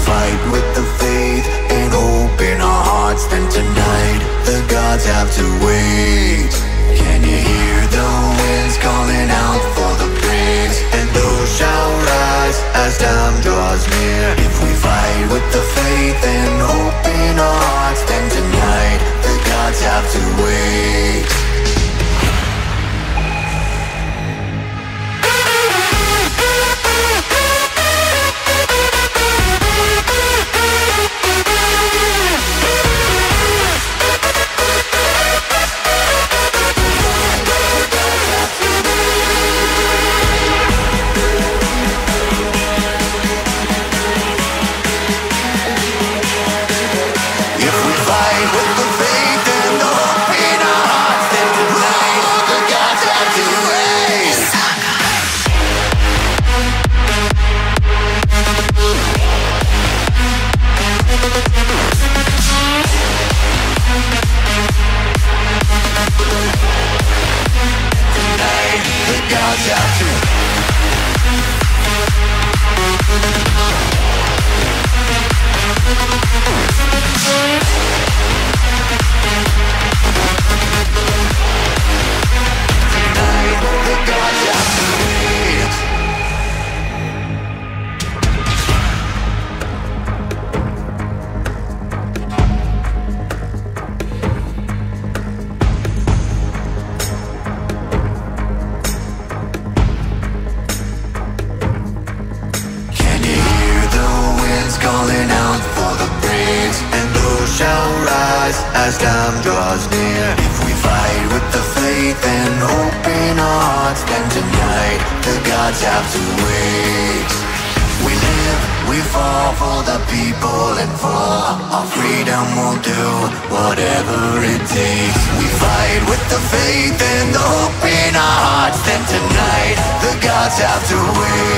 fight with the faith and hope in our hearts, then tonight the gods have to wait. Can you hear the winds calling out for the briggs? And those shall rise as time draws near. If we fight with the faith and hope in our hearts, then tonight the gods have to wait. Calling out for the briggs, and those shall rise as time draws near. If we fight with the faith and hope in our hearts, then tonight the gods have to wait. We live, we fall for the people and for our freedom. We'll do whatever it takes. We fight with the faith and the hope in our hearts, then tonight the gods have to wait.